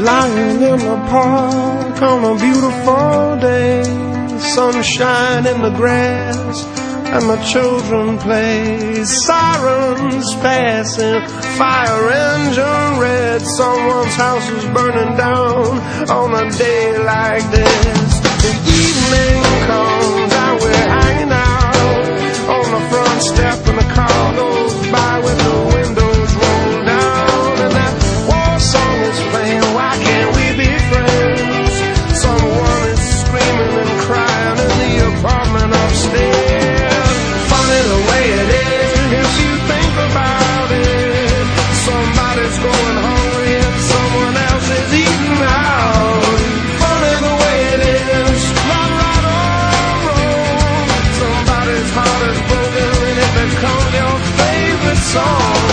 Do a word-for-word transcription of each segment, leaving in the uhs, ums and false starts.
Lying in the park on a beautiful day, sunshine in the grass and the children play. Sirens passing, fire engine red. Someone's house is burning down on a day like this. The evening comes and we're hanging out on the front step, and the car goes by with the windows rolled down, and that war song is playing. Why can't we be friends? Someone is screaming and crying in the apartment upstairs. Funny the way it is, if you think about it. Somebody's going hungry and someone else is eating out. Funny the way it is, right, right or wrong. Somebody's heart is broken and it becomes your favorite song.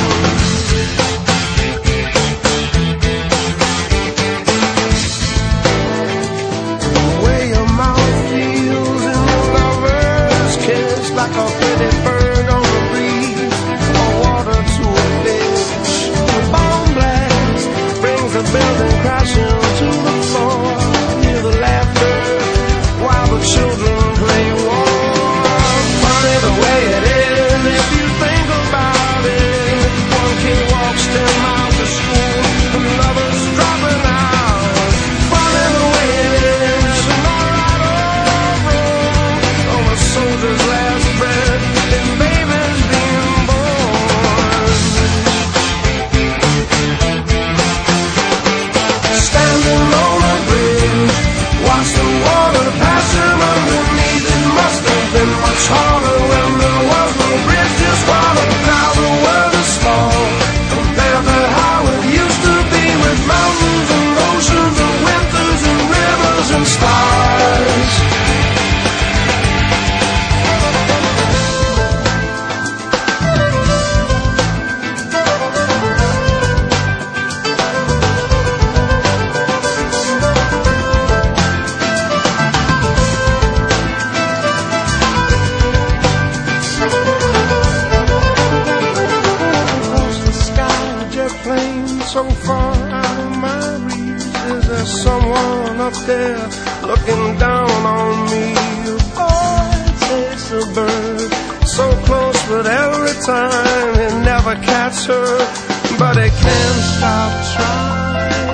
Like a pretty bird on the breeze, or water to a fish. A bomb blast brings the building crashing to the floor. Hear the laughter while the children play war. Funny the way it is, if you think about it. One kid walks ten miles to school, another's dropping out. Funny the way it is, not right or wrong. On the soldier's last breath, and baby's being born. Standing on a bridge, watch the water passing underneath. It must have been much harder when there was no bridge. Just water, now the world is small compared to how it used to be, with mountains and oceans and winters and rivers and stars. So far out of my reach, is there someone up there looking down on me? Oh, it's a bird, so close, but every time it never catches her. But it can't stop trying.